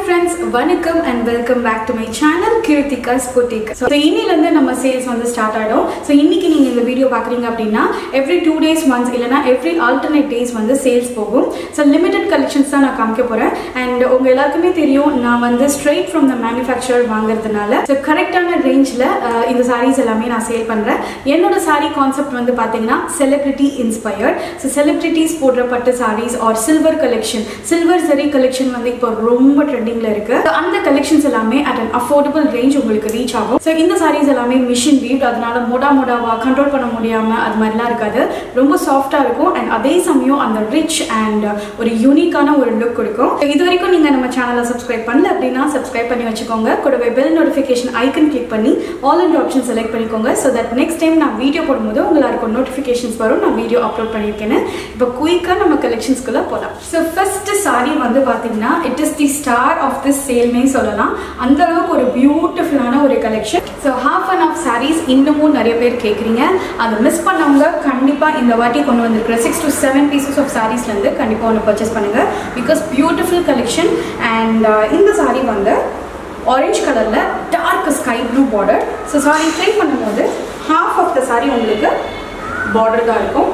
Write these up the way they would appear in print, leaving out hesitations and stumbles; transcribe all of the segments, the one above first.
friends, vanakkam and welcome back to my channel Kirtika's Boutique. So இன்னிலிருந்து நம்ம sales வந்து start ஆயிடும். So இன்னைக்கு நீங்க இந்த வீடியோ பாக்குறீங்க அப்படினா every 2 days once இல்லனா every alternate days வந்து சேல்ஸ் போகும். So limited collections தான் நான் காமிக்க போறேன் and உங்க எல்லாருக்குமே தெரியும் நான் வந்து straight from the manufacturer வாங்குறதுனால so கரெக்ட்டான ரேஞ்ச்ல இந்த sarees எல்லாமே நான் சேல் பண்றேன். என்னோட saree concept வந்து பாத்தீங்கன்னா celebrity inspired. So celebrities போடுற பட்டு sarees or silver collection, silver zari collection வந்து இப்போ ரொம்ப ட்ரெண்டிங்ல இருக்கு. அந்த கலெக்ஷன்ஸ் எல்லாமே at an affordable range உங்களுக்கு ரீச் ஆகும். சோ இந்த sarees எல்லாமே machine weaved, அதனால மோடாவா கண்ட்ரோல் பண்ண முடியாம அது மாதிரிலாம் இருக்காது. ரொம்ப சாஃப்ட்டா இருக்கும் and அதே சமயம் அந்த ரிச் and ஒரு யூனிக்கான ஒரு லுக் கொடுக்கும். இதுவரைக்கும் நீங்க நம்ம சேனலை சப்ஸ்கிரைப் பண்ணல அப்படினா சப்ஸ்கிரைப் பண்ணி வச்சுக்கோங்க. கூடவே பெல் நோட்டிஃபிகேஷன் ஐக்கன் கிளிக் பண்ணி ஆல் அண்ட் ஆப்ஷன் செலக்ட் பண்ணிக்கோங்க so that next time நான் வீடியோ போடும்போது உங்களுக்கு நோட்டிஃபிகேஷன்ஸ் வரும் நான் வீடியோ அப்லோட் பண்ணிருக்கேன்னு. இப்போ குயிக்கா நம்ம கலெக்ஷன்ஸ்க்குள்ள போலாம். சோ ஃபர்ஸ்ட் saree வந்து பாத்தீங்கன்னா it is the star of this sale னே சொல்லலாம். அந்த அளவுக்கு ஒரு பியூட்டிஃபுல்லான ஒரு collection. So half and half sarees இன்னமும் நிறைய பேர் கேக்குறீங்க. அதை மிஸ் பண்ணவங்க கண்டிப்பா இந்த வாட்டி கொண்டு வந்திருக்கிற 6 to 7 pieces of sareesல இருந்து கண்டிப்பா ஒன்னு பர்ச்சேஸ் பண்ணுங்க because beautiful collection and இந்த saree வந்து orange கலர்ல dark sky blue border. So saree try பண்ணும்போது half of the saree உங்களுக்கு border தான் இருக்கும்.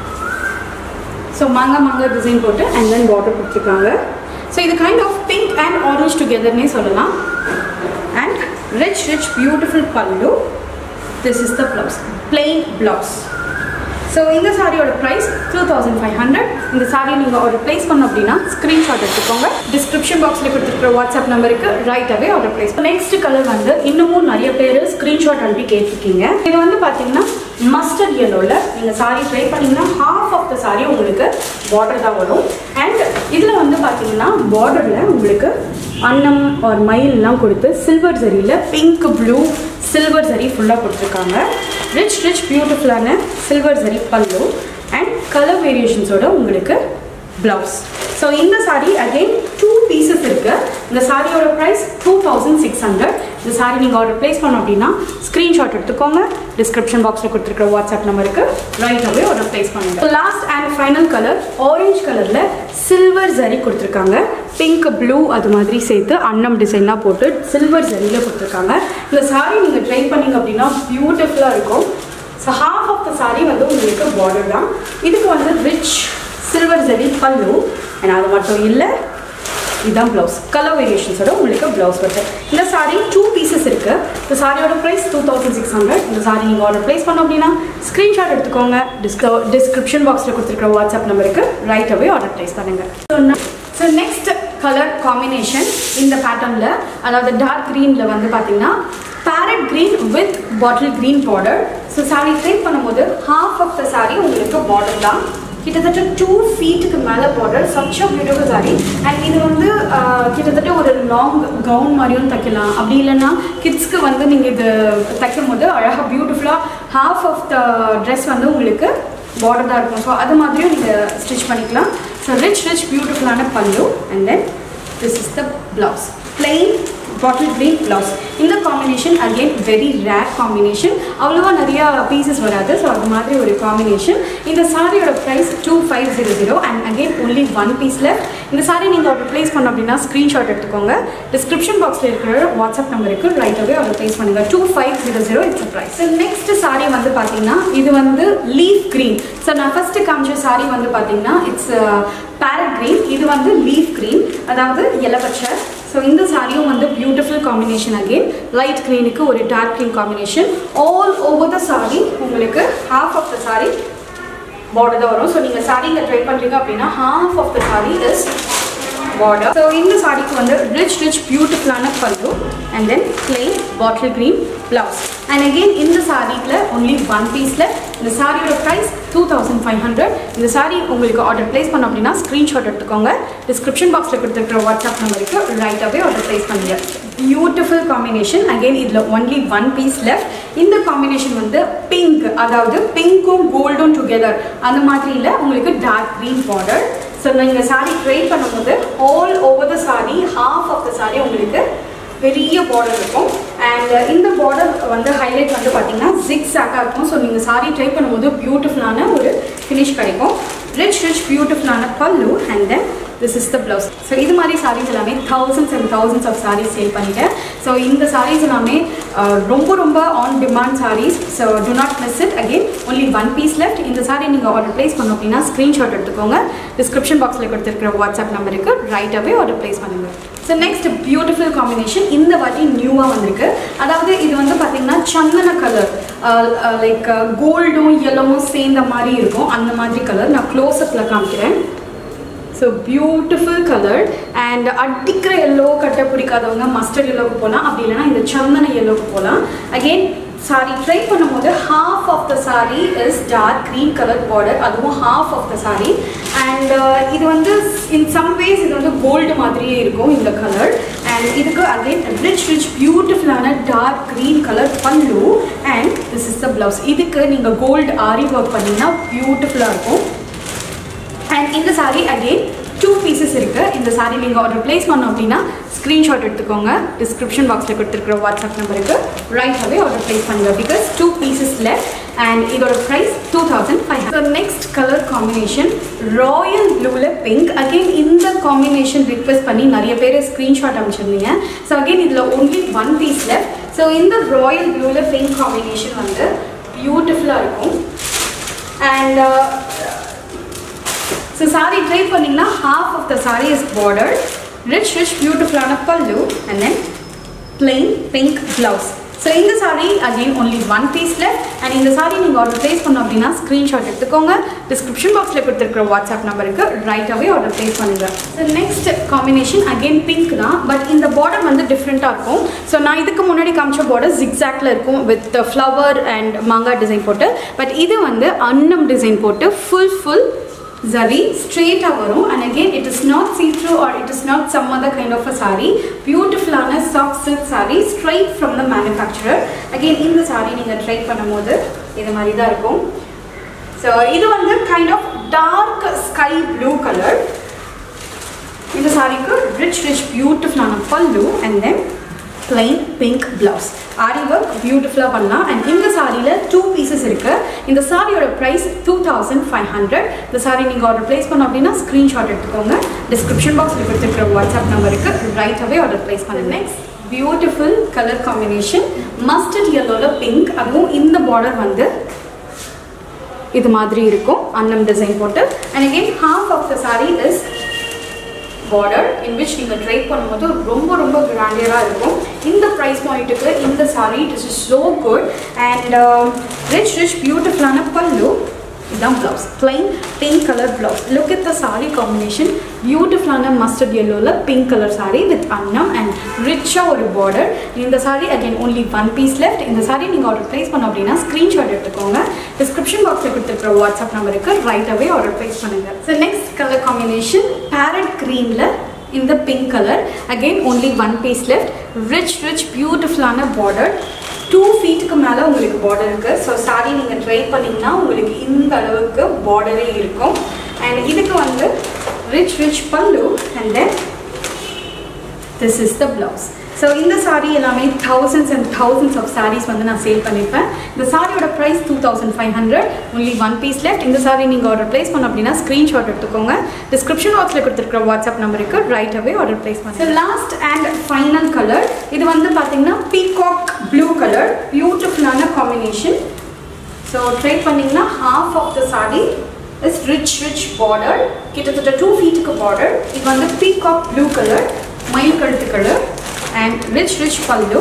So manga design போட்டு and then border கொடுத்திருக்காங்க. So இது kind of pink and orange together னே சொல்லலாம். And rich beautiful pallu. This is the blouse, plain blouse. So இந்த சாரியோட price 2500. இந்த சாரி நீங்க ஆர்டர் பிளேஸ் பண்ணனும் அப்படினா ஸ்கிரீன்ஷாட் எடுத்துக்கோங்க. டிஸ்கிரிப்ஷன் பாக்ஸ்ல கொடுத்திருக்கிற வாட்ஸ்அப் நம்பருக்கு right away order place. Next colour வந்து இன்னமும் நிறைய பேர் ஸ்கிரீன்ஷாட் அனுப்பி கேட்டிருக்கீங்க. இது வந்து பாத்தீங்கன்னா மஸ்டர்ட் yellowல நீங்க சாரி ட்ரை பண்ணீங்கன்னா half of the saree உங்களுக்கு border தான் வரும். and இதுல வந்து பாத்தீங்கன்னா borderல உங்களுக்கு அன்னம் or மயில்லாம் கொடுத்து சில்வர் ஜரியில பிங்க் ப்ளூ சில்வர் ஜரி ஃபுல்லா கொடுத்திருக்காங்க. ரிச் பியூட்டிஃபுல்லான சில்வர் ஜரி பல்லு and கலர் வேரியேஷன்ஸோட உங்களுக்கு blouse. So இந்த saree again 2 pieces இருக்கு. இந்த சாரியோட price 2600. இந்த saree நீங்க ஆர்டர் பிளேஸ் பண்ணனும் அப்படினா ஸ்கிரீன்ஷாட் எடுத்துக்கோங்க. டிஸ்கிரிப்ஷன் பாக்ஸ்ல கொடுத்திருக்கிற வாட்ஸ்அப் நம்பருக்கு ரைட் அவே ஆர்டர் பிளேஸ் பண்ணுங்க. So last and final color orange கலர்ல சில்வர் ஜரி கொடுத்திருக்காங்க. பிங்க் ப்ளூ அது மாதிரி சேர்த்து அன்னம் டிசைனா போட்டு சில்வர் ஜரியில கொடுத்திருக்காங்க. இந்த saree நீங்க ட்ரை பண்ணீங்க அப்படினா பியூட்டிஃபுல்லா இருக்கும். So half of the saree வந்து உங்களுக்கு border தான். இதுக்கு வந்து ரிச் சில்வர் ஜரி பல்லு and அது மட்டும் இல்ல இதான் blouse. கலர் வேரியேஷன்ஸோட உங்களுக்கு blouse வருது. இந்த saree 2 pieces இருக்கு. இந்த சாரியோட price 2600. இந்த saree நீங்க ஆர்டர் பிளேஸ் பண்ணனும் அப்படினா ஸ்கிரீன்ஷாட் எடுத்துக்கோங்க. டிஸ்கிரிப்ஷன் பாக்ஸ்ல கொடுத்திருக்கிற வாட்ஸ்அப் நம்பருக்கு ரைட் அவே ஆர்டர் பிளேஸ் பண்ணுங்க. So next color combination இந்த பேட்டர்ன்ல அதாவது டார்க் greenல வந்து பாத்தீங்கன்னா parrot green with bottle green border. So saree try பண்ணும்போது half of the saree உங்களுக்கு border தான். கிட்டத்தட்ட 2 feetக்கு மேல border, such a beautiful saree. and இது வந்து கிட்டத்தட்ட ஒரு லாங் கவுன் மாதிரியும் தைக்கலாம். அப்படி இல்லைன்னா கிட்ஸ்க்கு வந்து நீங்க இது தைக்கும்போது அழகா பியூட்டிஃபுல்லா half of the dress வந்து உங்களுக்கு border தான் இருக்கும். ஸோ அது மாதிரியும் நீங்க ஸ்டிச் பண்ணிக்கலாம். ஸோ ரிச் பியூட்டிஃபுல்லான பல்லு and then this is the blouse, plain bottle green blouse. இந்த combination again very rare combination. அவ்வளவா நிறைய பீசஸ் வராது. ஸோ அது மாதிரி ஒரு காம்பினேஷன். இந்த சாரியோட price 2500 and again only one piece left. இந்த சாரி நீங்க ஆர்டர் பிளேஸ் பண்ணனும் அப்படினா ஸ்கிரீன்ஷாட் எடுத்துக்கோங்க. டிஸ்கிரிப்ஷன் பாக்ஸ்ல இருக்கிற வாட்ஸ்அப் நம்பருக்கு ரைட் அவே ஆர்டர் பிளேஸ் பண்ணுங்க. 2500 is the price. So next saree வந்து பாத்தீங்கன்னா இது வந்து leaf green. So நான் ஃபர்ஸ்ட் காமிச்ச saree வந்து பாத்தீங்கன்னா it's parrot green. இது வந்து leaf green அதாவது இலை பச்சை. So இந்த சாரியும் வந்து beautiful combination again. light green க்கு ஒரு dark green combination. all over the saree உங்களுக்கு half of the saree border தான் வரும். So நீங்க saree ட்ரை பண்றீங்க அப்படினா half of the saree is border. So இந்த சாரிக்கு வந்து ரிச் பியூட்டிஃபுல்லான பல்லு and then plain bottle green blouse. and again இந்த சாரில only one piece left. இந்த சாரியோட price 2500. இந்த சாரி உங்களுக்கு ஆர்டர் பிளேஸ் பண்ணனும் அப்படினா ஸ்கிரீன்ஷாட் எடுத்துக்கோங்க. டிஸ்கிரிப்ஷன் பாக்ஸ்ல கொடுத்திருக்கிற வாட்ஸ்அப் நம்பருக்கு ரைட் அவே ஆர்டர் பிளேஸ் பண்ணுங்க. Beautiful combination. again இதுல only one piece left. இந்த காம்பினேஷன் வந்து பிங்க் அதாவது பிங்க்கும் கோல்டும் டுகெதர் அந்த மாதிரி இல்ல உங்களுக்கு டார்க் green border. So நீங்க saree ட்ரை பண்ணும்போது all over the saree half of the saree உங்களுக்கு பெரிய border இருக்கும் and இந்த border வந்து ஹைலைட் வந்து பாத்தீங்கன்னா zigzag இருக்கும். So நீங்க saree ட்ரை பண்ணும்போது பியூட்டிஃபுல்லான ஒரு finish கிடைக்கும். ரிச் பியூட்டிஃபுல்லான பல்லு and then this is the blouse. So இது மாதிரி sarees எல்லாமே thousands and thousands of sarees sale பண்ணிட்டேன். So இந்த sarees எல்லாமே ரொம்ப on demand sarees. So do not miss it. Again only one piece left. இந்த saree நீங்க order place பண்ணனும் அப்படினா screenshot எடுத்துக்கோங்க. Description boxல கொடுத்திருக்கிற WhatsApp நம்பருக்கு right away order place பண்ணுங்க. So next beautiful combination இந்த வாட்டி நியூவா வந்திருக்கு. அதாவது இது வந்து பாத்தீங்கன்னா சந்தன கலர் லைக் கோல்டும் yellowவும் சேர்ந்த மாதிரி இருக்கும். அந்த மாதிரி கலர் நான் க்ளோஸ் அப்ல காமிக்கிறேன். So beautiful color and அடிக்கிற yellow கட்ட பிடிக்காதவங்க mustard yellow க்கு போலாம். அப்படி இல்லனா இந்த சந்தன yellow க்கு போலாம். Again saree try பண்ணும்போது half of the saree is dark green color border, அதுவும் half of the saree and இது வந்து in some ways இது வந்து gold மாதிரியே இருக்கும் இந்த color and இதுக்கு again rich beautiful ஆன dark green color pallu and this is the blouse. இதுக்கு நீங்க gold ari work பண்ணீங்கன்னா beautiful-ஆ இருக்கும். And in the saree again two pieces இருக்கு. இந்த saree நீங்க order place பண்ணனும் அப்படினா screenshot எடுத்துக்கோங்க. description boxல கொடுத்திருக்கிற WhatsApp நம்பருக்கு right away order place பண்ணுங்க because two pieces left and இதோட price 2500. So next color combination royal blue ல pink. Again இந்த combination request பண்ணி நிறைய பேர் screenshot அனுப்பிச்சிருந்தீங்க. So again இதுல only one piece left. So இந்த royal blue ல pink combination வந்து beautiful-ஆ இருக்கும் and so saree try பண்ணீங்கன்னா half of the saree is bordered, rich beautiful ஆன pallu and then plain pink blouse. So in the saree again only one piece left and in the saree நீங்க order place பண்ணனும் அப்படினா screenshot எடுத்துக்கோங்க. description boxல கொடுத்திருக்கிற WhatsApp நம்பருக்கு right away order place பண்ணுங்க. So next combination again pink தான் but இந்த border வந்து different-ஆ இருக்கும். So நான் இதுக்கு முன்னாடி காமிச்ச border zigzag-ல இருக்கும் with the flower and manga design போட்டு but இது வந்து annam design போட்டு full zari straight avarum and again it is not see through or it is not some other kind of a saree. Beautiful ana soft silk saree straight from the manufacturer. Again in the saree neenga try பண்ணும்போது இது மாதிரி தான் இருக்கும். So இது வந்து kind of dark sky blue color. இந்த சாரிக்கு rich beautiful ஆன pallu and then plain pink blouse. Ari work beautiful-ஆ பண்ணலாம் and இந்த சாரியில two pieces இருக்கு. இந்த சாரியோட price 2500. இந்த சாரி நீங்க order place பண்ணனும் அப்படினா screenshot எடுத்துக்கோங்க. description boxல கொடுத்திருக்கிற WhatsApp நம்பருக்கு right away order place பண்ணுங்க. Next beautiful color combination mustard yellow-ல pink. அதுவும் இந்த border வந்து இது மாதிரி இருக்கும் annam design போட்டு and again half of the saree is border in which நீங்க ட்ரை பண்ணும்போது ரொம்ப கிராண்டியரா இருக்கும். இந்த price point-க்கு இந்த saree this is so good and rich beautiful ஆன pallu இதான் blouse plain pink color blouse. Look at the saree combination beautiful ஆன mustard yellow-ல pink color saree with annam and rich ஒரு border. இந்த saree again only one piece left. இந்த saree நீங்க order place பண்ணனும் அப்படினா screenshot எடுத்துக்கோங்க. description box-ல கொடுத்திருக்கிற WhatsApp நம்பருக்கு right away order place பண்ணுங்க. So next color combination parrot green-ல in the pink color again only one piece left. rich beautiful ஆன border 2 feet-க்கு மேல உங்களுக்கு border இருக்கு. So saree நீங்க ட்ரை பண்ணீங்கன்னா உங்களுக்கு இந்த அளவுக்கு border-ஏ இருக்கும் and இதுக்கு வந்து rich pallu and then this is the blouse. So இந்த saree எல்லாமே thousands and thousands of sarees வந்து நான் சேல் பண்ணிருப்பேன். இந்த சாரியோட price 2500. only one piece left. இந்த saree நீங்க order place பண்ணனும் அப்படினா screenshot எடுத்துக்கோங்க. description boxல கொடுத்திருக்கிற WhatsApp நம்பருக்கு right away order place பண்ணுங்க. So last and final color இது வந்து பாத்தீங்கன்னா peacock blue color beautiful ஆன combination. So try பண்ணீங்கன்னா half of the saree is rich border கிட்டத்தட்ட 2 feet-க்கு border. இது வந்து peacock blue color மயில் கழுத்து color and rich pallu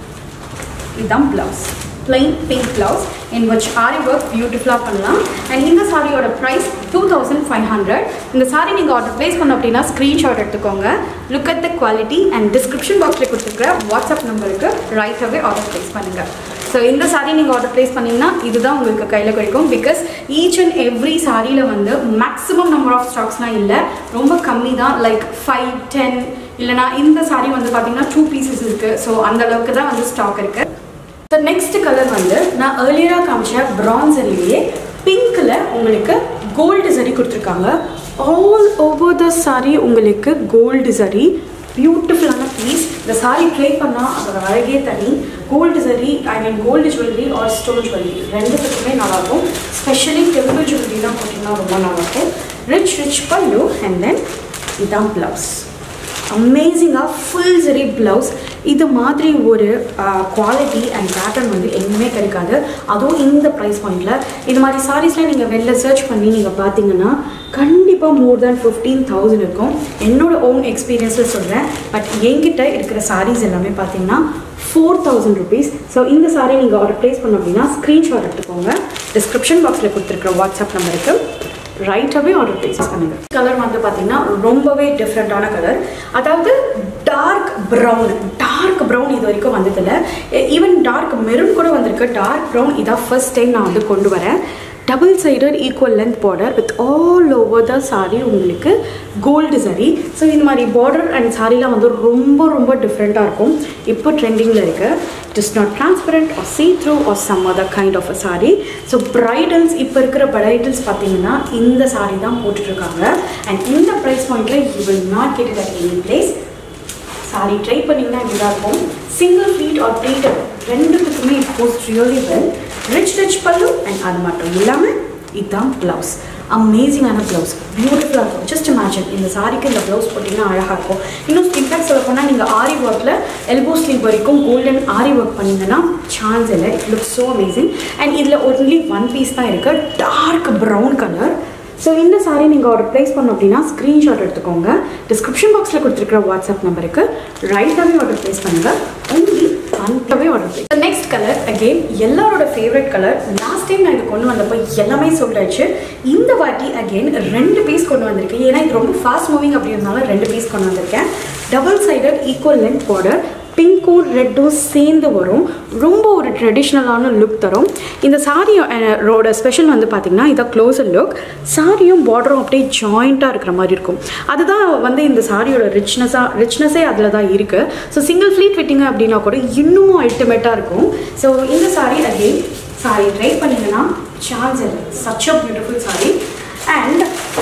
idam blouse plain pink blouse in which ari work beautiful-ஆ பண்ணலாம் and இந்த சாரியோட price 2500. இந்த சாரி நீங்க order place பண்ணனும் அப்படினா screenshot எடுத்துக்கோங்க. look at the quality and description box-ல கொடுத்திருக்கிற WhatsApp நம்பருக்கு right away order place பண்ணுங்க. So இந்த saree நீங்க order place பண்ணீங்கன்னா இதுதான் உங்களுக்கு கையில கிடைக்கும் because each and every saree-ல வந்து maximum number of stocks-லாம் இல்ல ரொம்ப கம்மி தான் like 5 10 இல்லனா இந்த saree வந்து பாத்தீங்கன்னா 2 pieces இருக்கு. So அந்த அளவுக்கு தான் வந்து ஸ்டாக் இருக்கு. So next color வந்து நான் earlier காமிச்ச bronze-லியே pink-ல உங்களுக்கு gold zari கொடுத்திருக்காங்க. all over the saree உங்களுக்கு gold zari beautiful ஆன piece. இந்த saree ட்ரை பண்ணா அதோட அழகே தனி. gold zari I mean gold jewelry or stone jewelry ரெண்டுத்துக்குமே நல்லா இருக்கும். especially temple jewelry தான் போட்டீங்கன்னா ரொம்ப நல்லா இருக்கும். rich pallu and then இதான் ப்ளவுஸ். அமேசிங்காக ஃபுல் சரி ப்ளவுஸ். இது மாதிரி ஒரு குவாலிட்டி அண்ட் பேட்டர்ன் வந்து எங்கேயுமே கிடைக்காது. அதுவும் இந்த ப்ரைஸ் பாயிண்டில் இது மாதிரி சாரீஸ்லாம் நீங்கள் வெளில சர்ச் பண்ணி நீங்கள் பார்த்தீங்கன்னா கண்டிப்பாக மோர் தேன் 15,000 இருக்கும். என்னோடய ஓன் எக்ஸ்பீரியன்ஸில் சொல்கிறேன். பட் என்கிட்ட இருக்கிற சாரீஸ் எல்லாமே பார்த்தீங்கன்னா 4,000 rupees. ஸோ இந்த சாரீ நீங்கள் ஆர்டர் ப்ளேஸ் பண்ணோம் அப்படின்னா ஸ்க்ரீன்ஷாட் எடுத்துக்கோங்க. டிஸ்கிரிப்ஷன் பாக்ஸில் கொடுத்துருக்குற வாட்ஸ்அப் நம்பருக்கு ரைட்டாகவே ஆர்டர் ப்ளேஸ் பண்ணுங்கள். கலர் வந்து பார்த்தீங்கன்னா ரொம்பவே டிஃப்ரெண்ட்டான கலர். அதாவது டார்க் ப்ரௌன் இது வரைக்கும் வந்ததில்லை. ஈவன் டார்க் மெரூன் கூட வந்திருக்கு. டார்க் ப்ரௌன் இதான் ஃபர்ஸ்ட் டைம் நான் வந்து கொண்டு வரேன். Double sided equal length border with all over the sari உங்களுக்கு கோல்டு சாரீ. ஸோ இந்த மாதிரி பார்டர் அண்ட் சாரீலாம் வந்து ரொம்ப டிஃப்ரெண்ட்டாக இருக்கும். இப்போ ட்ரெண்டிங்கில் இருக்குது. It is not transparent or see through or some other kind of a saree. So bridals இப்போ இருக்கிற பிரைடல்ஸ் பார்த்தீங்கன்னா இந்த சாரீ தான் போட்டுட்ருக்காங்க. அண்ட் இந்த ப்ரைஸ் பாயிண்டில் you will not get it at any place. Sari try பண்ணிங்கன்னா இப்படிதான் இருக்கும். சிங்கிள் ப்ளீட் ஆர் ப்ளீட்டட் ரெண்டுத்துக்குமே it goes really well. Rich pallu and அது மட்டும் இல்லாமல் இதுதான் ப்ளவுஸ். அமேசிங்கான ப்ளவுஸ், பியூட்டிஃபுல்லாக இருக்கும். ஜஸ்ட் இமேஜின் இந்த சாரிக்கு இந்த ப்ளவுஸ் போட்டிங்கன்னா அழகாக இருக்கும். இன்னும் இன்ஃபேக்ட் சொல்ல போனால் நீங்கள் ஆரி ஒர்க்கில் எல்போ ஸ்லீவ் வரைக்கும் கோல்டன் ஆரி ஒர்க் பண்ணிங்கன்னா சான்ஸ் இல்லை. It looks so amazing. And இதில் ஒன்லி ஒன் பீஸ் தான் இருக்குது. Dark brown colour. ஸோ இந்த சாரீ நீங்கள் ஆர்டர் ப்ளேஸ் பண்ணோம் அப்படின்னா ஸ்க்ரீன்ஷாட் எடுத்துக்கோங்க. டிஸ்கிரிப்ஷன் பாக்ஸில் கொடுத்துருக்குற வாட்ஸ்அப் நம்பருக்கு ரைட்டாகவே ஆர்டர் ப்ளேஸ் பண்ணுங்கள். ஒன்லி அன்ட்டாகவே order place. Next colour again எல்லாரோட ஃபேவரட் கலர். லாஸ்ட் டைம் நான் இது கொண்டு வந்தப்போ எல்லாமே சொல்லிடுச்சு. இந்த வாட்டி அகெயின் 2 பீஸ் கொண்டு வந்திருக்கேன். ஏன்னா இது ரொம்ப ஃபாஸ்ட் மூவிங் அப்படின்றதுனால 2 பீஸ் கொண்டு வந்திருக்கேன். Double sided equal length border. பிங்க்கும் ரெட்டும் சேர்ந்து வரும். ரொம்ப ஒரு ட்ரெடிஷ்னலான லுக் தரும். இந்த சாரியோட ஸ்பெஷல் வந்து பார்த்திங்கன்னா இதான் க்ளோஸர் லுக். சாரியும் பார்டரும் அப்படியே ஜாயிண்ட்டாக இருக்கிற மாதிரி இருக்கும். அதுதான் வந்து இந்த சாரியோட ரிச்னஸே அதில் தான் இருக்குது. ஸோ சிங்கிள் ஃப்ளீட் விட்டிங்க அப்படின்னா கூட இன்னமும் அல்டிமேட்டாக இருக்கும். ஸோ இந்த சாரி அகெயின் சாரி ட்ரை பண்ணிங்கன்னா சான்ஸ் இல்லை. Such a beautiful sari and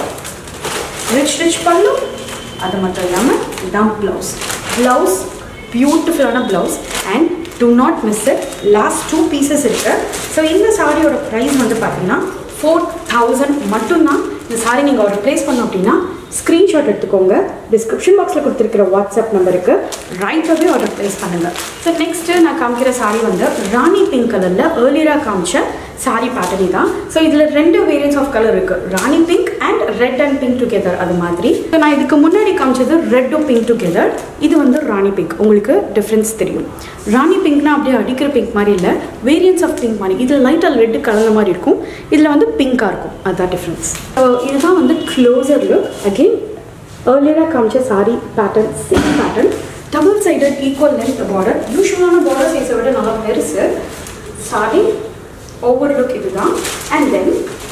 rich pallu. அது மட்டும் இல்லாமல் இதுதான் ப்ளவுஸ் பியூட்டிஃபுல்லான blouse. And do not miss it. Last 2 pieces இருக்கு. ஸோ இந்த சாரியோட ப்ரைஸ் வந்து பார்த்தீங்கன்னா 4,000 மட்டும்தான். இந்த சாரி நீங்கள் ஆர்டர் ப்ளேஸ் பண்ணோம் அப்படின்னா ஸ்க்ரீன்ஷாட் எடுத்துக்கோங்க. டிஸ்கிரிப்ஷன் பாக்ஸில் கொடுத்துருக்கிற வாட்ஸ்அப் நம்பருக்கு ரைட்டாகவே ஆர்டர் ப்ளேஸ் பண்ணுங்கள். ஸோ நெக்ஸ்ட்டு நான் காமிக்கிற சாரி வந்து ராணி பிங்க் கலரில் ஏர்லியராக காமிச்ச சாரி பேட்டர்னி தான். ஸோ இதில் 2 வேரியன்ஸ் ஆஃப் கலர் இருக்குது. Rani pink and red and pink together அது மாதிரி. ஸோ நான் இதுக்கு முன்னாடி காமிச்சது ரெட்டும் பிங்க் டுகெதர். இது வந்து ராணி பிங்க். உங்களுக்கு டிஃப்ரென்ஸ் தெரியும். ராணி பிங்க்னா அப்படியே அடிக்கிற பிங்க் மாதிரி இல்லை, வேரியன்ஸ் ஆஃப் பிங்க் மாதிரி. இதில் லைட்டாக ரெட்டு கலந்த மாதிரி இருக்கும், இதில் வந்து பிங்காக இருக்கும். அதுதான் டிஃப்ரென்ஸ். ஸோ இதுதான் வந்து க்ளோசர் லுக். அகெயின் ஏர்லியராக காமிச்ச sari pattern same pattern. Double sided equal length border. யூஸ்வலான பார்டர் சைஸை விட நல்லா பெருசு. சாரி ஓவர் லுக் இதுதான். And then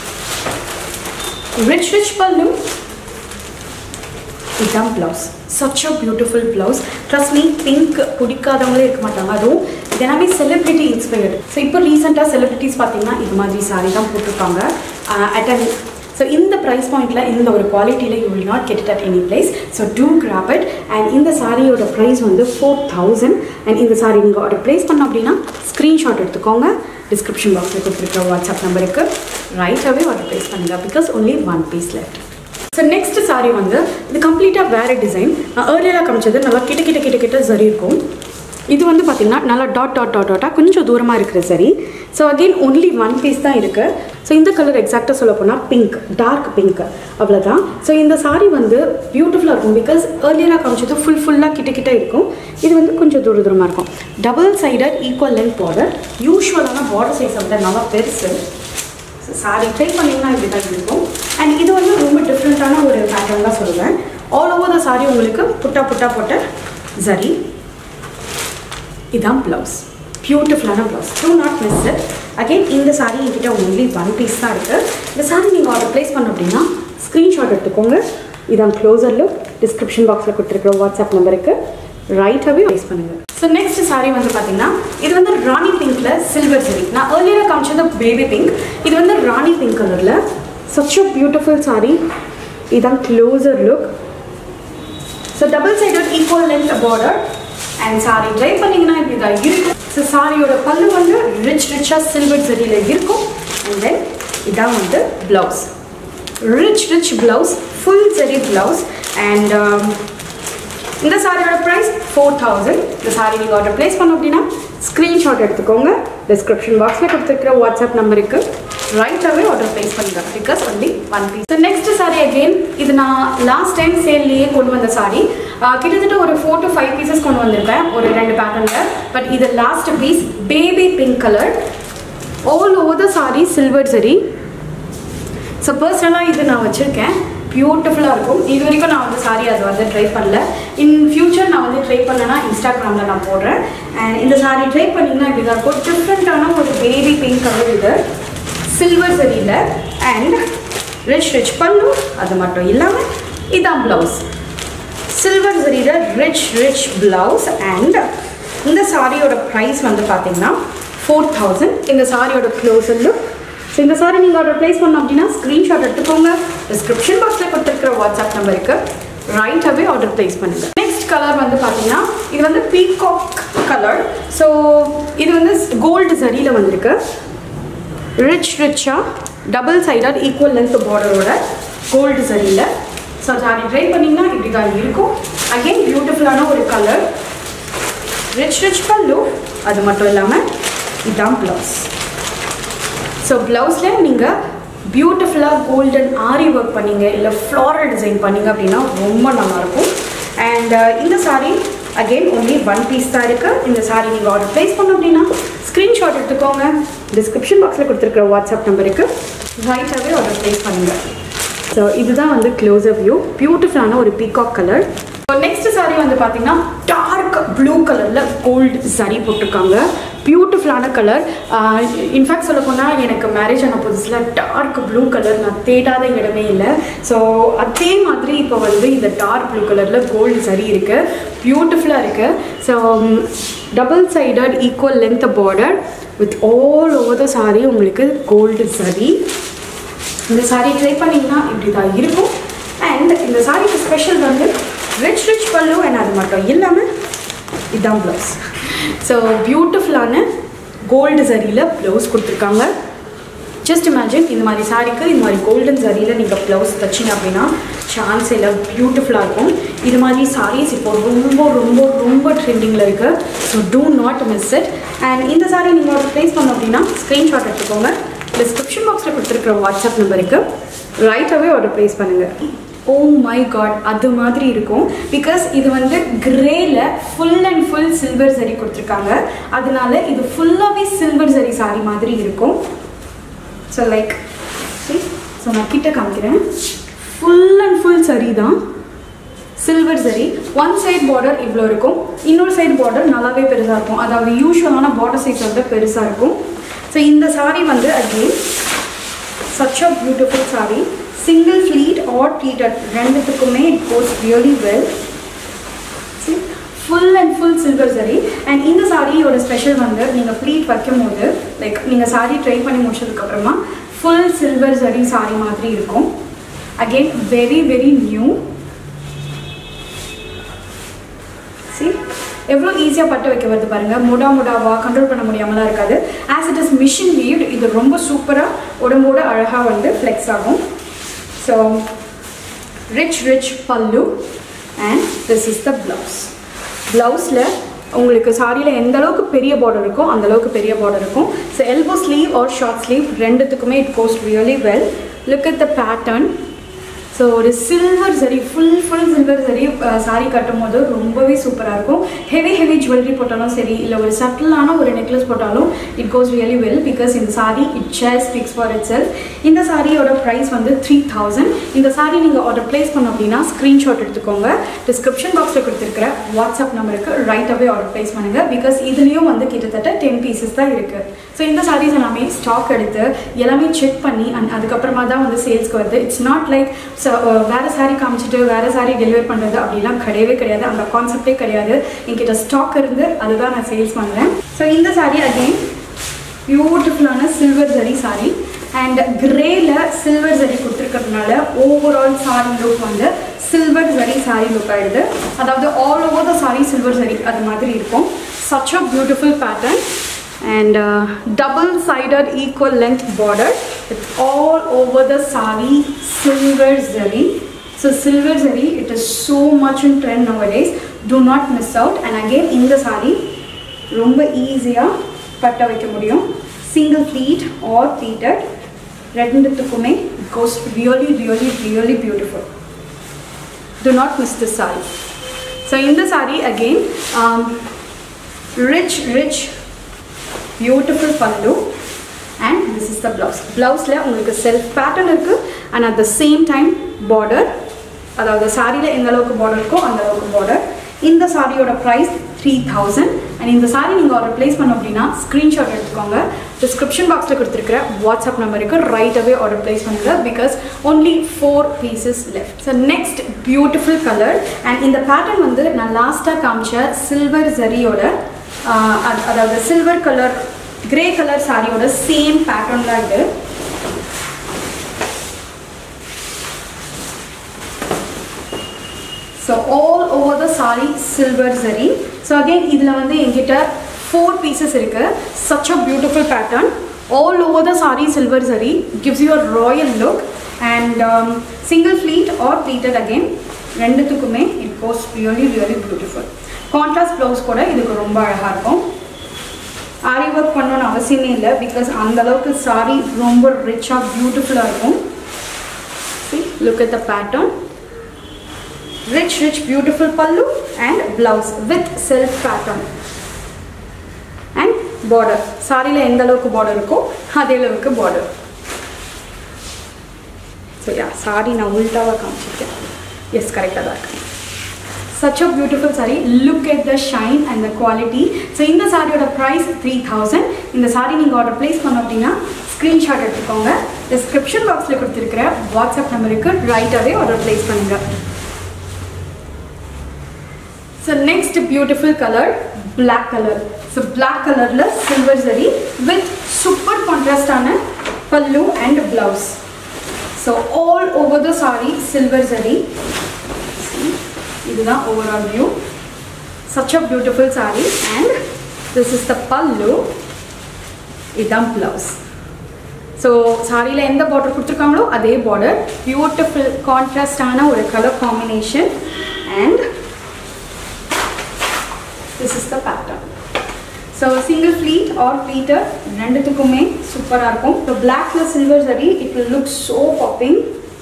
rich pallu. இதுதான் blouse. Such a beautiful blouse. Trust me, pink பிடிக்காதவங்களே இருக்க மாட்டாங்க. அதுவும் இது எல்லாமே செலிப்ரிட்டி இன்ஸ்பயர்டு. ஸோ இப்போ ரீசெண்டாக செலிப்ரிட்டிஸ் பார்த்தீங்கன்னா இது மாதிரி சாரி தான் போட்டிருப்பாங்க அட்டன். ஸோ இந்த ப்ரைஸ் பாயிண்டில் இந்த ஒரு குவாலிட்டியில் you will not get it at any place. So do grab it. And இந்த சாரியோட ப்ரைஸ் வந்து 4,000. அண்ட் இந்த சாரி நீங்கள் ஆர்டர் ப்ளேஸ் பண்ணோம் அப்படின்னா ஸ்க்ரீன்ஷாட் எடுத்துக்கோங்க. டிஸ்கிரிப்ஷன் பாக்ஸில் கொடுத்துருக்கிற வாட்ஸ்அப் நம்பருக்கு ரைட்டாகவே ஆர்டர் ப்ளேஸ் பண்ணுங்கள். Because only 1 piece left. So next sari வந்து இது கம்ப்ளீட்டாக வேறு டிசைன். நான் ஏர்லியராக காமிச்சது நல்லா கிட்ட சரி இருக்கும். இது வந்து பார்த்திங்கன்னா நல்லா டாட்டாக கொஞ்சம் தூரமாக இருக்கிற சரி. ஸோ அகெயின் ஒன்லி 1 பீஸ் தான் இருக்குது. ஸோ இந்த கலர் எக்ஸாக்டாக சொல்ல போனால் பிங்க், டார்க் பிங்க், அவ்வளோதான். ஸோ இந்த சாரி வந்து பியூட்டிஃபுல்லாக இருக்கும். பிகாஸ் ஏர்லியராக காமிச்சது ஃபுல்லாக கிட்ட இருக்கும். இது வந்து கொஞ்சம் தூரமாக இருக்கும். Double sided equal length border. யூஸ்வலான பார்டர் சைஸை விட நல்லா பெருசு. ஸோ சாரி ட்ரை பண்ணிங்கன்னா இப்படி தான் இருக்கும். அண்ட் இது வந்து ரொம்ப டிஃப்ரெண்ட்டான ஒரு பேட்டர்ன் தான் சொல்லுவேன். ஆல் ஓவர் த சாரி உங்களுக்கு புட்டா போட்ட சரி. இதான் ப்ளவுஸ். பியூட்டிஃபுல்லான blouse. Do not miss it. Again இந்த சாரி என்கிட்ட ஒன்லி 1 பீஸ் தான் இருக்குது. இந்த சாரி நீங்கள் ஆர்டர் ப்ளேஸ் பண்ண அப்படின்னா ஸ்க்ரீன்ஷாட் எடுத்துக்கோங்க. இதான் க்ளோசர் லுக். டிஸ்கிரிப்ஷன் பாக்ஸில் கொடுத்துருக்குற வாட்ஸ்அப் நம்பருக்கு ரைட்டாகவே ப்ளேஸ் பண்ணுங்கள். ஸோ நெக்ஸ்ட் சாரி வந்து பார்த்தீங்கன்னா இது வந்து ராணி பிங்க்ல சில்வர் சரி. நான் ஏர்லியராக காமிச்சது பேபி பிங்க். இது வந்து ராணி பிங்க் கலரில் சச் அ பியூட்டிஃபுல் சாரி. இதுதான் closer look. So double sided equal length border. And sari try பண்ணிங்கன்னா இப்படி தான் இருக்கும். ஸோ சாரியோட பல்லு வந்து ரிச்சாக சில்வர் சரியில் இருக்கும். அண்ட் தென் இதான் வந்து blouse. Rich blouse, full zari blouse. And இந்த சாரியோட ப்ரைஸ் 4000. இந்த சாரி நீங்கள் ஆர்டர் ப்ளேஸ் பண்ணோம் அப்படின்னா ஸ்க்ரீன்ஷாட் எடுத்துக்கோங்க. டிஸ்கிரிப்ஷன் பாக்ஸில் கொடுத்துருக்கிற வாட்ஸ்அப் நம்பருக்கு ரைட்டாகவே ஆர்டர் ப்ளேஸ் பண்ணுங்க. Because only 1 piece. So next sari again இது நான் லாஸ்ட் டைம் சேல்லையே கொண்டு வந்த சாரி. கிட்டத்தட்ட ஒரு 4 to 5 பீசஸ் கொண்டு வந்திருப்பேன் ஒரு 2 பேட்டர்னில். பட் இது last piece baby pink colour. All over the sari silver zari. So பர்சனலாக இது நான் வச்சுருக்கேன். பியூட்டிஃபுல்லாக இருக்கும். இது வரைக்கும் நான் வந்து சாரி அதை வந்து ட்ரை பண்ணல. இன் ஃபியூச்சர் நான் வந்து ட்ரை பண்ணேன்னா இன்ஸ்டாகிராமில் நான் போடுறேன். அண்ட் இந்த சாரி ட்ரை பண்ணிங்கன்னா இப்படி தான் இருக்கும். டிஃப்ரெண்ட்டான ஒரு பேபி பிங்க் கலர் இது சில்வர் சரியில். And rich pallu. அது மட்டும் இல்லாமல் இதான் ப்ளவுஸ். சில்வர் சரியில் ரிச் ப்ளவுஸ். அண்ட் இந்த சாரியோட ப்ரைஸ் வந்து பார்த்தீங்கன்னா 4000. இந்த சாரியோட க்ளோஸர் லுக். ஸோ இந்த சாரி நீங்கள் ஆர்டர் ப்ளேஸ் பண்ணோம் அப்படின்னா ஸ்க்ரீன்ஷாட் எடுத்துக்கோங்க. டிஸ்கிரிப்ஷன் பாக்ஸில் கொடுத்துருக்கிற வாட்ஸ்அப் நம்பருக்கு ரைட்டாகவே ஆர்டர் ப்ளேஸ் பண்ணுங்கள். நெக்ஸ்ட் கலர் வந்து பார்த்தீங்கன்னா இது வந்து பீகாக் கலர். ஸோ இது வந்து கோல்டு சரியில் வந்திருக்கு. ரிச்சாக டபுள் சைடட் ஈக்குவல் லென்த் பார்டரோட கோல்டு சரியில். ஸோ சாரி ட்ரை பண்ணிங்கன்னா இப்படி தான் இருக்கும். அகெயின் பியூட்டிஃபுல்லான ஒரு கலர். ரிச் பல்லு. அது மட்டும் இல்லாமல் இதுதான் ப்ளவுஸ். ஸோ ப்ளவுஸில் நீங்கள் பியூட்டிஃபுல்லாக கோல்டன் ஆரி ஒர்க் பண்ணிங்க இல்லை ஃப்ளாரல் டிசைன் பண்ணிங்க அப்படின்னா ரொம்ப நல்லாயிருக்கும். அண்ட் இந்த சாரீ அகெயின் ஒன்லி 1 பீஸ் தான் இருக்குது. இந்த சாரீ நீங்கள் ஆர்டர் ப்ளேஸ் பண்ணோம் அப்படின்னா ஸ்க்ரீன்ஷாட் எடுத்துக்கோங்க. டிஸ்கிரிப்ஷன் பாக்ஸில் கொடுத்துருக்குற வாட்ஸ்அப் நம்பருக்கு ரைட்டாகவே ஆர்டர் ப்ளேஸ் பண்ணுங்கள். ஸோ இதுதான் வந்து க்ளோஸர் வியூ. பியூட்டிஃபுல்லான ஒரு peacock colour. So next sari வந்து பார்த்தீங்கன்னா டார்க் ப்ளூ கலரில் கோல்டு சாரீ போட்டிருக்காங்க. பியூட்டிஃபுல்லான கலர். இன்ஃபேக்ட் சொல்ல போனால் எனக்கு மேரேஜ் ஆன புதுசில் டார்க் ப்ளூ கலர் நான் தேடாத இடமே இல்லை. ஸோ அதே மாதிரி இப்போ வந்து இந்த டார்க் ப்ளூ கலரில் கோல்டு சரி இருக்குது. பியூட்டிஃபுல்லாக இருக்குது. So double sided equal length border with all over the sari உங்களுக்கு கோல்டு சரி. இந்த சாரீ ட்ரை பண்ணிங்கன்னா இப்படி தான் இருக்கும். அண்ட் இந்த சாரிக்கு ஸ்பெஷல் வந்து ரிச் பல்லு. அண்ட் அது மட்டும் இல்லாமல் இதுதான் ப்ளவுஸ். ஸோ பியூட்டிஃபுல்லான கோல்டு சரியில் ப்ளவுஸ் கொடுத்துருக்காங்க. ஜஸ்ட் இமேஜின் இந்த மாதிரி சாரிக்கு இந்த மாதிரி கோல்டன் சரியில் நீங்கள் ப்ளவுஸ் தைச்சிங்க அப்படின்னா சான்ஸ் இல்லை. பியூட்டிஃபுல்லாக இருக்கும். இது மாதிரி சாரீஸ் இப்போ ரொம்ப ட்ரெண்டிங்கில் இருக்குது. So do not miss it. And இந்த சாரீ நீங்கள் ஆர்டர் ப்ளேஸ் பண்ணோம் அப்படின்னா ஸ்க்ரீன்ஷாட் எடுத்துக்கோங்க. டிஸ்கிரிப்ஷன் பாக்ஸில் கொடுத்துருக்குற வாட்ஸ்அப் நம்பருக்கு ரைட்டாகவே ஆர்டர் ப்ளேஸ் பண்ணுங்கள். ஓ மை காட் அது மாதிரி இருக்கும். பிகாஸ் இது வந்து கிரேல full and full silver zari கொடுத்துருக்காங்க. அதனால இது ஃபுல்லாகவே சில்வர் சரி சாரி மாதிரி இருக்கும். ஸோ லைக் ஸோ நான் கிட்ட காமிக்கிறேன். ஃபுல் அண்ட் ஃபுல் சரி தான் சில்வர் சரி. ஒன் சைட் பார்டர் இவ்வளோ இருக்கும். இன்னொரு சைட் பார்டர் நல்லாவே பெருசாக இருக்கும். அதாவது யூஸ்வலான பார்டர் சைஸ் வந்து பெருசாக இருக்கும். ஸோ இந்த சாரி வந்து again such a beautiful saree. Single fleet or pleated ரெண்டுத்துக்குமே it goes really well. See, full and full silver saree. And இந்த சாரியோட ஸ்பெஷல் வந்து நீங்கள் ப்ளீட் வைக்கும்போது லைக் நீங்கள் சாரி ட்ரை பண்ணி முடிச்சதுக்கப்புறமா ஃபுல் சில்வர் saree சாரி மாதிரி இருக்கும். Again very new. See, எவ்வளோ ஈஸியாக பட்டு வைக்க வருது பாருங்கள். முடாவாக கண்ட்ரோல் பண்ண முடியாமலாம் இருக்காது. As it is machine weaved. இது ரொம்ப சூப்பராக உடம்போட அழகாக வந்து ஃப்ளெக்ஸ் ஆகும். So rich pallu. And this is the blouse. ப்ளவுஸில் உங்களுக்கு சாரியில் எந்த அளவுக்கு பெரிய பார்டர் இருக்கோ அந்தளவுக்கு பெரிய பார்டர் இருக்கும். So elbow sleeve or short sleeve ரெண்டுத்துக்குமே it goes really well. Look at the pattern. So ஒரு silver zari full silver zari sari கட்டும் போது ரொம்பவே சூப்பராக இருக்கும். ஹெவி ஜுவல்லரி போட்டாலும் சரி இல்லை ஒரு சட்டிலான ஒரு நெக்லஸ் போட்டாலும் it goes really well. Because இந்த sari it sure speaks for itself. இந்த சாரியோட ப்ரைஸ் வந்து 3000. இந்த சாரி நீங்கள் ஆர்டர் ப்ளேஸ் பண்ணோம் அப்படின்னா ஸ்க்ரீன்ஷாட் எடுத்துக்கோங்க. டிஸ்கிரிப்ஷன் பாக்ஸில் கொடுத்துருக்கிற வாட்ஸ்அப் நம்பருக்கு ரைட்டாகவே ஆர்டர் ப்ளேஸ் பண்ணுங்கள். பிகாஸ் இதுலேயும் வந்து கிட்டத்தட்ட 10 பீசஸ் தான் இருக்குது. ஸோ இந்த சாரீஸ் எல்லாமே ஸ்டாக் எடுத்து எல்லாமே செக் பண்ணி அதுக்கப்புறமா தான் வந்து சேல்ஸ்க்கு வருது. இட்ஸ் நாட் லைக் வேறு சாரீ காமிச்சிட்டு வேறு சாரீ டெலிவர் பண்ணுறது அப்படிலாம் கிடையாது. அந்த கான்செப்டே கிடையாது. என்கிட்ட ஸ்டாக் இருந்து அதுதான் நான் சேல்ஸ் பண்ணுறேன். ஸோ இந்த சாரீ அகெயின் பியூட்டிஃபுல்லான சில்வர் ஜரி சாரீ. அண்ட் கிரேல சில்வர் ஜரி கொடுத்துருக்கிறதுனால ஓவரால் சாரீ லுக் வந்து சில்வர் ஜரி சாரீ லுக் ஆகிடுது. அதாவது all over the sari silver zari அது மாதிரி இருக்கும். Such a beautiful pattern. And double-sided equal length border with all over the saree silver zari. So silver zari, it is so much in trend nowadays. Do not miss out. And again in the saree romba easy ah patta வைக்க முடியும். Single pleat or pleated ரெண்டுத்துக்குமே it goes really beautiful. Do not miss this saree. So in the saree again rich beautiful pallu and this is the blouse la உங்களுக்கு self pattern இருக்கு and at the same time border அதாவது சாரியில எந்த அளவுக்கு border இருக்கோ அந்த அளவுக்கு border. இந்த சாரியோட price 3000 and இந்த சாரி நீங்க ஆர்டர் பிளேஸ் பண்ணனும் அப்படினா ஸ்கிரீன்ஷாட் எடுத்துக்கோங்க. டிஸ்கிரிப்ஷன் பாக்ஸ்ல கொடுத்திருக்கிற வாட்ஸ்அப் நம்பருக்கு ரைட் அவே ஆர்டர் பிளேஸ் பண்ணுங்க because only 4 pieces left. So next beautiful color and இந்த pattern வந்து நான் லாஸ்டா காமிச்ச silver zariயோட அதாவது silver color grey color சாரியோட சேம் pattern தான் இது. So all over the saree silver zari. So again idla vande engitta 4 pieces irukku. Such a beautiful pattern. All over the saree silver zari gives you a royal look and single pleat or pleated again renduthukkume it goes really beautiful. Contrast blouse kuda idukku romba alaga irukum. Ari work pannona avasiyame illa because andha alavukku saree romba rich ah beautiful ah irukum. See, look at the pattern. Rich beautiful pallu and blouse with self pattern and border saree la endha alavukku border irukko adhe alavukku border. So yeah, saree na ulta va kaamichirukken. Yes, correct ah irukku. Such a beautiful saree. Look at the shine and the quality. So இந்த சாரியோட price 3000. இந்த saree நீங்க order place பண்ணனும் அப்படினா screenshot எடுத்துக்கோங்க. Description பாக்ஸ்ல கொடுத்திருக்கிற WhatsApp நம்பருக்கு ரைட் அவே ஆர்டர் பிளேஸ் பண்ணுங்க. So next beautiful color, black color. So black color la silver zari with super contrast ana pallu and blouse. So all over the saree silver zari. See, this is the overall view. Such a beautiful saree and this is the pallu. Idam blouse. So saree la endha border kuduthirukangalo adhe border. Beautiful contrast ana or color combination and this is the pattern. So single pleat or pleated renduthukkume super ah irukum. The black plus silver zari it will look so popping.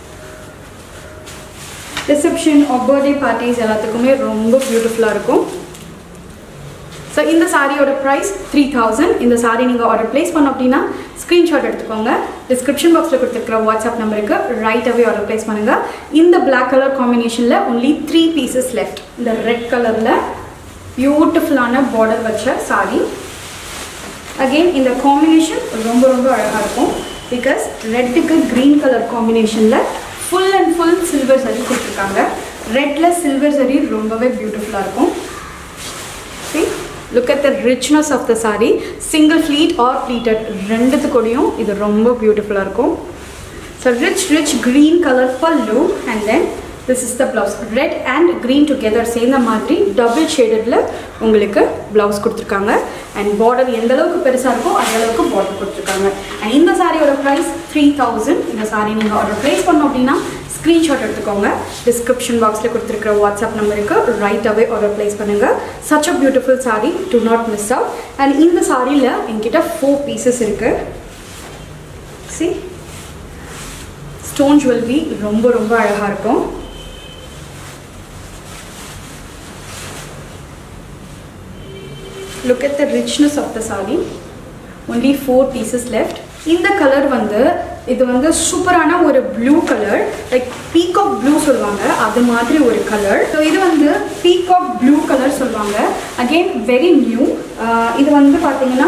Reception or birthday parties ellathukkume romba beautiful ah irukum. So இந்த சாரியோட price 3000. இந்த சாரி நீங்க order place பண்ணனும் அப்படினா screenshot எடுத்துக்கோங்க. Description பாக்ஸ்ல கொடுத்திருக்கிற WhatsApp நம்பருக்கு ரைட் அவே ஆர்டர் பிளேஸ் பண்ணுங்க. இந்த black color combinationல only 3 pieces left. இந்த red colorல beautiful ana border vacha saree. Again in the combination romba alaga irukum because red ku green color combination la full and full silver zari kuduthirukanga. Red la silver zari rombave beautiful ah irukum. See, look at the richness of the saree. Single pleat or pleated renduthukudiyum idu romba beautiful ah irukum. So rich green color pallu and then this is the blouse. Red and green together சேர்ந்த மாதிரி double shadedல உங்களுக்கு blouse கொடுத்திருக்காங்க and border எந்த அளவுக்கு பெருசா இருக்கோ அதே அளவுக்கு border கொடுத்திருக்காங்க. and இந்த சாரியோட price 3000. இந்த சாரி நீங்க ஆர்டர் பிளேஸ் பண்ணனும் அப்படினா ஸ்கிரீன்ஷாட் எடுத்துக்கோங்க. டிஸ்கிரிப்ஷன் பாக்ஸ்ல கொடுத்திருக்கிற வாட்ஸ்அப் நம்பருக்கு ரைட் அவே ஆர்டர் பிளேஸ் பண்ணுங்க. such a beautiful saree, do not miss out. and இந்த சாரில என்கிட்ட 4 pieces இருக்கு. see, stone jewelry ரொம்ப அழகா இருக்கும். Look at the richness of the saree. Only 4 pieces left. In the color வந்து இது வந்து சூப்பரான ஒரு blue color, like peacock blue சொல்வாங்க, அது மாதிரி ஒரு color. So இது வந்து peacock blue color சொல்வாங்க. Again very new. இது வந்து பாத்தீங்கன்னா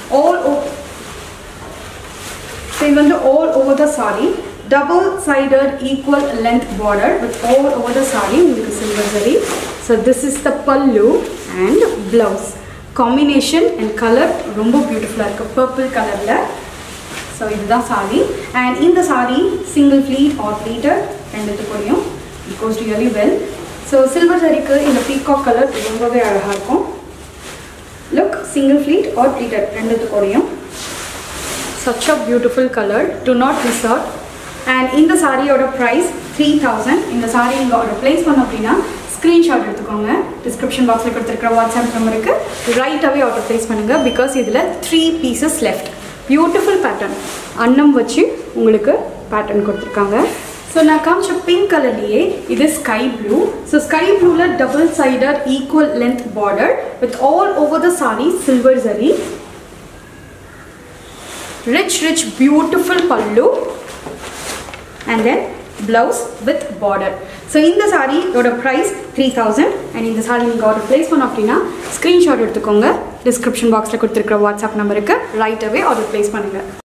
இது வந்து all over the saree. Double sided equal length border with all over the saree உங்களுக்கு silver zari. So this is the pallu and blouse. Combination and color romba beautiful ah irukku, purple color la. So இதுதான் saree and இந்த saree single pleat or pleated renduthukudiyum it goes really well. So silver zari ku இந்த peacock color ரொம்பவே அழகா இருக்கும். Look, single pleat or pleated renduthukudiyum. Such a beautiful color, do not miss out. and இந்த saree oda price 3000. இந்த சாரி நீங்கள் order place பண்ணோம் அப்படின்னா screenshot எடுத்துக்கோங்க. டிஸ்கிரிப்ஷன் பாக்ஸில் கொடுத்துருக்கிற வாட்ஸ்அப் நம்பருக்கு ரைட்டாகவே ஆர்டர் ப்ளேஸ் பண்ணுங்கள். பிகாஸ் இதில் 3 pieces லெஃப்ட். பியூட்டிஃபுல் பேட்டர்ன், அன்னம் வச்சு உங்களுக்கு பேட்டர்ன் கொடுத்துருக்காங்க. ஸோ நான் காமிச்ச பிங்க் கலர்லேயே இது ஸ்கை ப்ளூ. ஸோ ஸ்கை ப்ளூவில் double sided equal length border with all over the sari silver zari. Rich beautiful pallu and then blouse with border. So இந்த saree ஓட price 3000 and இந்த saree நீங்க order place பண்ண அப்படினா screenshot எடுத்துக்கோங்க. description boxல கொடுத்திருக்கிற WhatsApp நம்பருக்கு right away order place பண்ணுங்க.